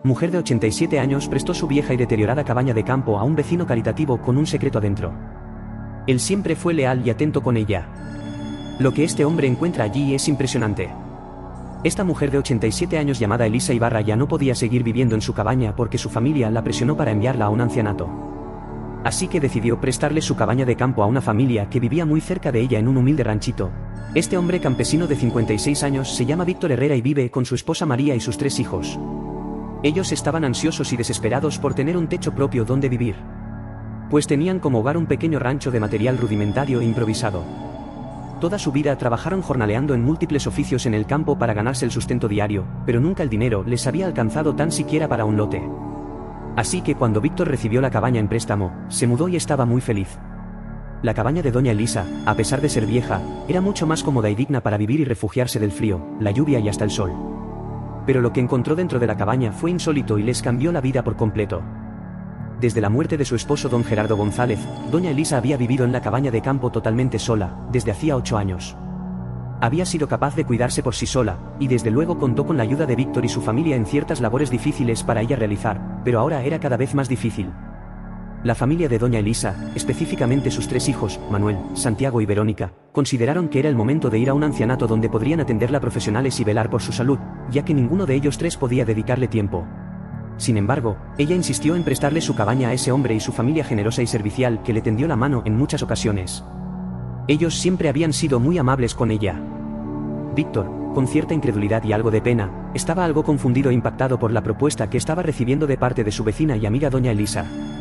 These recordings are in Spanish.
mujer de 87 años, prestó su vieja y deteriorada cabaña de campo a un vecino caritativo con un secreto adentro. Él siempre fue leal y atento con ella. Lo que este hombre encuentra allí es impresionante. Esta mujer de 87 años llamada Elisa Ibarra ya no podía seguir viviendo en su cabaña porque su familia la presionó para enviarla a un ancianato. Así que decidió prestarle su cabaña de campo a una familia que vivía muy cerca de ella en un humilde ranchito. Este hombre campesino de 56 años se llama Víctor Herrera y vive con su esposa María y sus 3 hijos. Ellos estaban ansiosos y desesperados por tener un techo propio donde vivir. Pues tenían como hogar un pequeño rancho de material rudimentario e improvisado. Toda su vida trabajaron jornaleando en múltiples oficios en el campo para ganarse el sustento diario, pero nunca el dinero les había alcanzado tan siquiera para un lote. Así que cuando Víctor recibió la cabaña en préstamo, se mudó y estaba muy feliz. La cabaña de doña Elisa, a pesar de ser vieja, era mucho más cómoda y digna para vivir y refugiarse del frío, la lluvia y hasta el sol. Pero lo que encontró dentro de la cabaña fue insólito y les cambió la vida por completo. Desde la muerte de su esposo don Gerardo González, doña Elisa había vivido en la cabaña de campo totalmente sola, desde hacía 8 años. Había sido capaz de cuidarse por sí sola, y desde luego contó con la ayuda de Víctor y su familia en ciertas labores difíciles para ella realizar, pero ahora era cada vez más difícil. La familia de doña Elisa, específicamente sus 3 hijos, Manuel, Santiago y Verónica, consideraron que era el momento de ir a un ancianato donde podrían atenderla profesionales y velar por su salud, ya que ninguno de ellos 3 podía dedicarle tiempo. Sin embargo, ella insistió en prestarle su cabaña a ese hombre y su familia generosa y servicial que le tendió la mano en muchas ocasiones. Ellos siempre habían sido muy amables con ella. Víctor, con cierta incredulidad y algo de pena, estaba algo confundido e impactado por la propuesta que estaba recibiendo de parte de su vecina y amiga doña Elisa.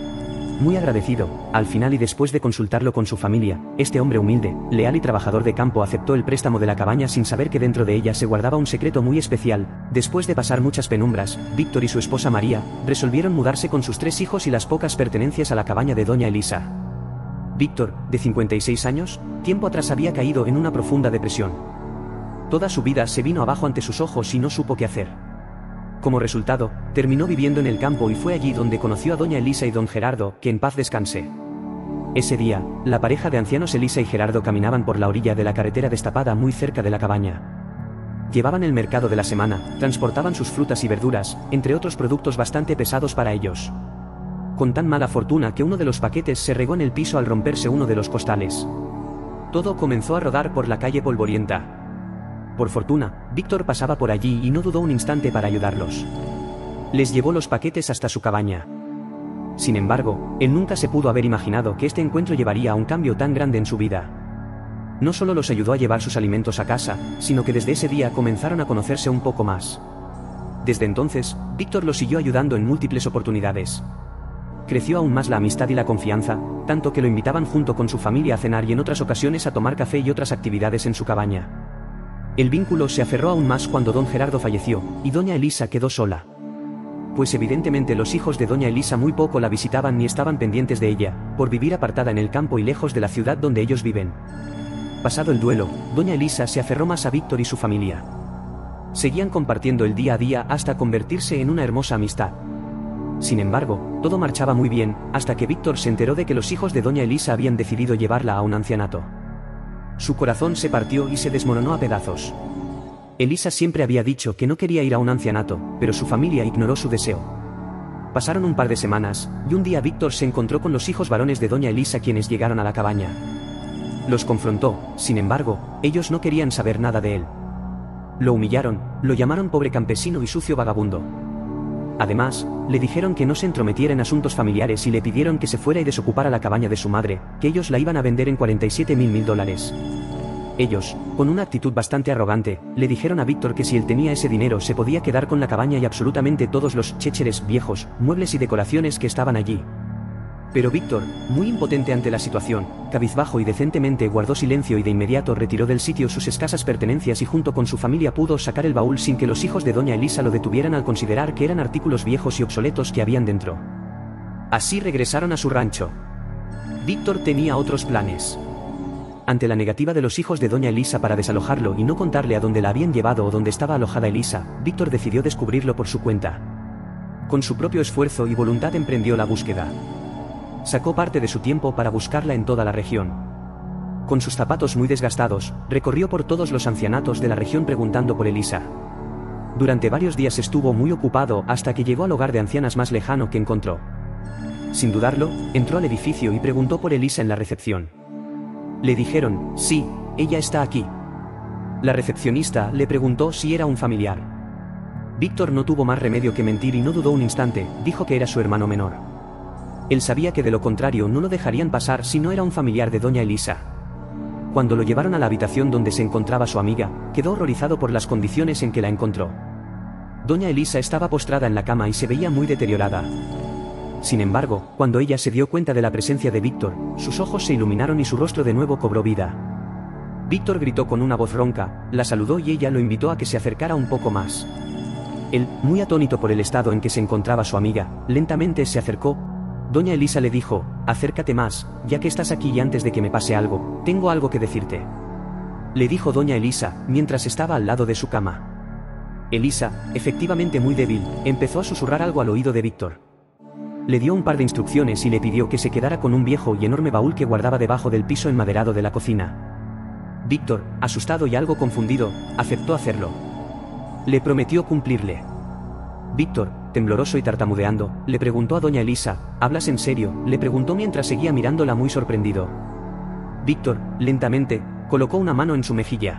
Muy agradecido, al final y después de consultarlo con su familia, este hombre humilde, leal y trabajador de campo aceptó el préstamo de la cabaña sin saber que dentro de ella se guardaba un secreto muy especial. Después de pasar muchas penumbras, Víctor y su esposa María resolvieron mudarse con sus 3 hijos y las pocas pertenencias a la cabaña de doña Elisa. Víctor, de 56 años, tiempo atrás había caído en una profunda depresión. Toda su vida se vino abajo ante sus ojos y no supo qué hacer. Como resultado, terminó viviendo en el campo y fue allí donde conoció a doña Elisa y don Gerardo, que en paz descanse. Ese día, la pareja de ancianos Elisa y Gerardo caminaban por la orilla de la carretera destapada muy cerca de la cabaña. Llevaban el mercado de la semana, transportaban sus frutas y verduras, entre otros productos bastante pesados para ellos. Con tan mala fortuna que uno de los paquetes se regó en el piso al romperse uno de los costales. Todo comenzó a rodar por la calle polvorienta. Por fortuna, Víctor pasaba por allí y no dudó un instante para ayudarlos. Les llevó los paquetes hasta su cabaña. Sin embargo, él nunca se pudo haber imaginado que este encuentro llevaría a un cambio tan grande en su vida. No solo los ayudó a llevar sus alimentos a casa, sino que desde ese día comenzaron a conocerse un poco más. Desde entonces, Víctor los siguió ayudando en múltiples oportunidades. Creció aún más la amistad y la confianza, tanto que lo invitaban junto con su familia a cenar y en otras ocasiones a tomar café y otras actividades en su cabaña. El vínculo se aferró aún más cuando don Gerardo falleció, y doña Elisa quedó sola. Pues evidentemente los hijos de doña Elisa muy poco la visitaban ni estaban pendientes de ella, por vivir apartada en el campo y lejos de la ciudad donde ellos viven. Pasado el duelo, doña Elisa se aferró más a Víctor y su familia. Seguían compartiendo el día a día hasta convertirse en una hermosa amistad. Sin embargo, todo marchaba muy bien, hasta que Víctor se enteró de que los hijos de doña Elisa habían decidido llevarla a un ancianato. Su corazón se partió y se desmoronó a pedazos. Elisa siempre había dicho que no quería ir a un ancianato, pero su familia ignoró su deseo. Pasaron un par de semanas, y un día Víctor se encontró con los hijos varones de doña Elisa quienes llegaron a la cabaña. Los confrontó, sin embargo, ellos no querían saber nada de él. Lo humillaron, lo llamaron pobre campesino y sucio vagabundo. Además, le dijeron que no se entrometiera en asuntos familiares y le pidieron que se fuera y desocupara la cabaña de su madre, que ellos la iban a vender en $47.000. Ellos, con una actitud bastante arrogante, le dijeron a Víctor que si él tenía ese dinero se podía quedar con la cabaña y absolutamente todos los chécheres viejos, muebles y decoraciones que estaban allí. Pero Víctor, muy impotente ante la situación, cabizbajo y decentemente guardó silencio y de inmediato retiró del sitio sus escasas pertenencias y junto con su familia pudo sacar el baúl sin que los hijos de doña Elisa lo detuvieran al considerar que eran artículos viejos y obsoletos que habían dentro. Así regresaron a su rancho. Víctor tenía otros planes. Ante la negativa de los hijos de doña Elisa para desalojarlo y no contarle a dónde la habían llevado o dónde estaba alojada Elisa, Víctor decidió descubrirlo por su cuenta. Con su propio esfuerzo y voluntad emprendió la búsqueda. Sacó parte de su tiempo para buscarla en toda la región. Con sus zapatos muy desgastados, recorrió por todos los ancianatos de la región preguntando por Elisa. Durante varios días estuvo muy ocupado hasta que llegó al hogar de ancianas más lejano que encontró. Sin dudarlo, entró al edificio y preguntó por Elisa en la recepción. Le dijeron, sí, ella está aquí. La recepcionista le preguntó si era un familiar. Víctor no tuvo más remedio que mentir y no dudó un instante, dijo que era su hermano menor. Él sabía que de lo contrario no lo dejarían pasar si no era un familiar de doña Elisa. Cuando lo llevaron a la habitación donde se encontraba su amiga, quedó horrorizado por las condiciones en que la encontró. Doña Elisa estaba postrada en la cama y se veía muy deteriorada. Sin embargo, cuando ella se dio cuenta de la presencia de Víctor, sus ojos se iluminaron y su rostro de nuevo cobró vida. Víctor gritó con una voz ronca, la saludó y ella lo invitó a que se acercara un poco más. Él, muy atónito por el estado en que se encontraba su amiga, lentamente se acercó. Doña Elisa le dijo, acércate más, ya que estás aquí y antes de que me pase algo, tengo algo que decirte. Le dijo doña Elisa, mientras estaba al lado de su cama. Elisa, efectivamente muy débil, empezó a susurrar algo al oído de Víctor. Le dio un par de instrucciones y le pidió que se quedara con un viejo y enorme baúl que guardaba debajo del piso enmaderado de la cocina. Víctor, asustado y algo confundido, aceptó hacerlo. Le prometió cumplirle. Víctor, tembloroso y tartamudeando, le preguntó a doña Elisa, ¿hablas en serio?, le preguntó mientras seguía mirándola muy sorprendido. Víctor, lentamente, colocó una mano en su mejilla.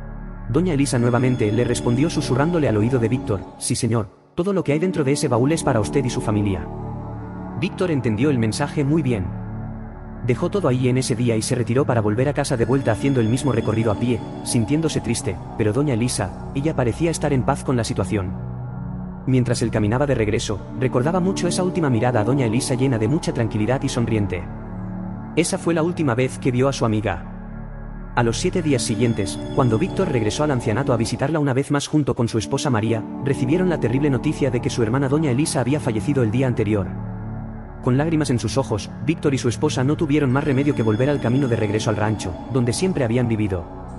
Doña Elisa nuevamente le respondió susurrándole al oído de Víctor, sí señor, todo lo que hay dentro de ese baúl es para usted y su familia. Víctor entendió el mensaje muy bien. Dejó todo ahí en ese día y se retiró para volver a casa de vuelta haciendo el mismo recorrido a pie, sintiéndose triste, pero doña Elisa, ella parecía estar en paz con la situación. Mientras él caminaba de regreso, recordaba mucho esa última mirada a doña Elisa llena de mucha tranquilidad y sonriente. Esa fue la última vez que vio a su amiga. A los 7 días siguientes, cuando Víctor regresó al ancianato a visitarla una vez más junto con su esposa María, recibieron la terrible noticia de que su hermana doña Elisa había fallecido el día anterior. Con lágrimas en sus ojos, Víctor y su esposa no tuvieron más remedio que volver al camino de regreso al rancho, donde siempre habían vivido.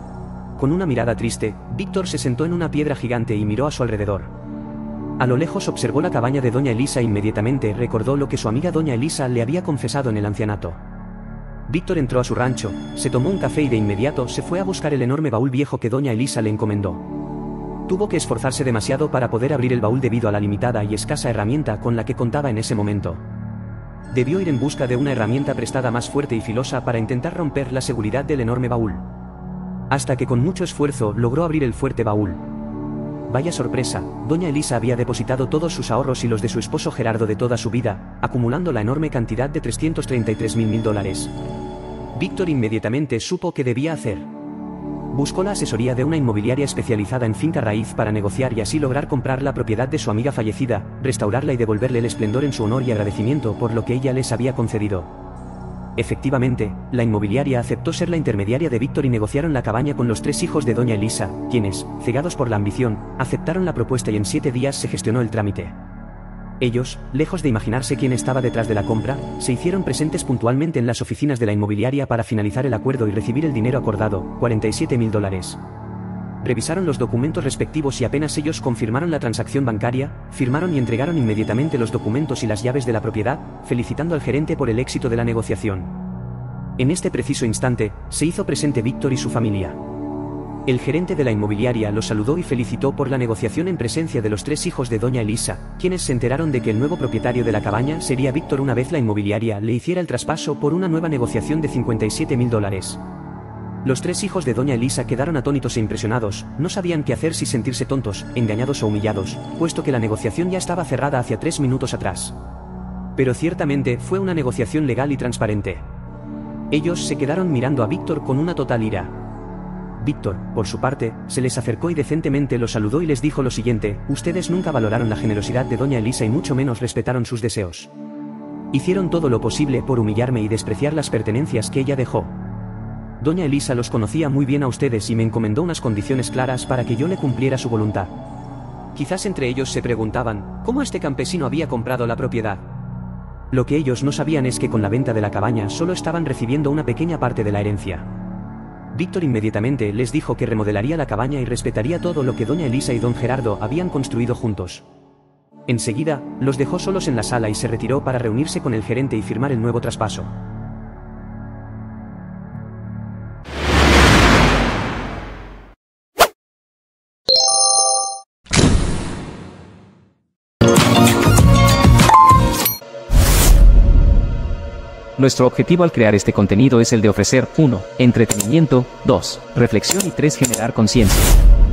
Con una mirada triste, Víctor se sentó en una piedra gigante y miró a su alrededor. A lo lejos observó la cabaña de doña Elisa e inmediatamente recordó lo que su amiga doña Elisa le había confesado en el ancianato. Víctor entró a su rancho, se tomó un café y de inmediato se fue a buscar el enorme baúl viejo que doña Elisa le encomendó. Tuvo que esforzarse demasiado para poder abrir el baúl debido a la limitada y escasa herramienta con la que contaba en ese momento. Debió ir en busca de una herramienta prestada más fuerte y filosa para intentar romper la seguridad del enorme baúl. Hasta que con mucho esfuerzo logró abrir el fuerte baúl. Vaya sorpresa, doña Elisa había depositado todos sus ahorros y los de su esposo Gerardo de toda su vida, acumulando la enorme cantidad de $333.000. Víctor inmediatamente supo qué debía hacer. Buscó la asesoría de una inmobiliaria especializada en finca raíz para negociar y así lograr comprar la propiedad de su amiga fallecida, restaurarla y devolverle el esplendor en su honor y agradecimiento por lo que ella les había concedido. Efectivamente, la inmobiliaria aceptó ser la intermediaria de Víctor y negociaron la cabaña con los 3 hijos de doña Elisa, quienes, cegados por la ambición, aceptaron la propuesta y en 7 días se gestionó el trámite. Ellos, lejos de imaginarse quién estaba detrás de la compra, se hicieron presentes puntualmente en las oficinas de la inmobiliaria para finalizar el acuerdo y recibir el dinero acordado, $47.000. Revisaron los documentos respectivos y apenas ellos confirmaron la transacción bancaria, firmaron y entregaron inmediatamente los documentos y las llaves de la propiedad, felicitando al gerente por el éxito de la negociación. En este preciso instante, se hizo presente Víctor y su familia. El gerente de la inmobiliaria los saludó y felicitó por la negociación en presencia de los 3 hijos de doña Elisa, quienes se enteraron de que el nuevo propietario de la cabaña sería Víctor una vez la inmobiliaria le hiciera el traspaso por una nueva negociación de $57.000. Los 3 hijos de doña Elisa quedaron atónitos e impresionados, no sabían qué hacer si sentirse tontos, engañados o humillados, puesto que la negociación ya estaba cerrada hacia 3 minutos atrás. Pero ciertamente fue una negociación legal y transparente. Ellos se quedaron mirando a Víctor con una total ira. Víctor, por su parte, se les acercó y decentemente los saludó y les dijo lo siguiente: ustedes nunca valoraron la generosidad de doña Elisa y mucho menos respetaron sus deseos. Hicieron todo lo posible por humillarme y despreciar las pertenencias que ella dejó. Doña Elisa los conocía muy bien a ustedes y me encomendó unas condiciones claras para que yo le cumpliera su voluntad. Quizás entre ellos se preguntaban, ¿cómo este campesino había comprado la propiedad? Lo que ellos no sabían es que con la venta de la cabaña solo estaban recibiendo una pequeña parte de la herencia. Víctor inmediatamente les dijo que remodelaría la cabaña y respetaría todo lo que doña Elisa y don Gerardo habían construido juntos. Enseguida, los dejó solos en la sala y se retiró para reunirse con el gerente y firmar el nuevo traspaso. Nuestro objetivo al crear este contenido es el de ofrecer 1. Entretenimiento, 2. Reflexión y 3. Generar conciencia.